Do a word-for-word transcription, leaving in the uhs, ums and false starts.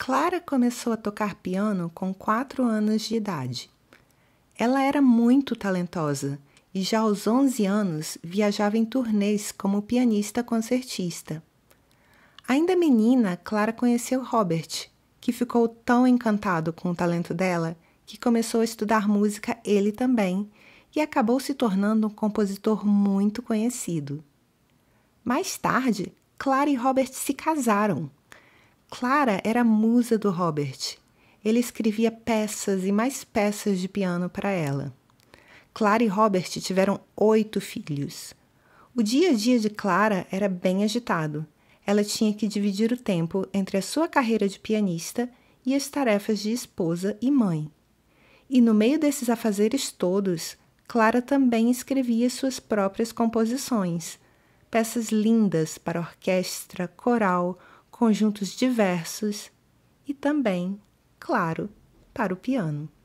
Clara começou a tocar piano com quatro anos de idade. Ela era muito talentosa e já aos onze anos viajava em turnês como pianista concertista. Ainda menina, Clara conheceu Robert, que ficou tão encantado com o talento dela que começou a estudar música ele também e acabou se tornando um compositor muito conhecido. Mais tarde, Clara e Robert se casaram. Clara era a musa do Robert. Ele escrevia peças e mais peças de piano para ela. Clara e Robert tiveram oito filhos. O dia a dia de Clara era bem agitado. Ela tinha que dividir o tempo entre a sua carreira de pianista e as tarefas de esposa e mãe. E no meio desses afazeres todos, Clara também escrevia suas próprias composições, peças lindas para orquestra, coral, conjuntos diversos e também, claro, para o piano.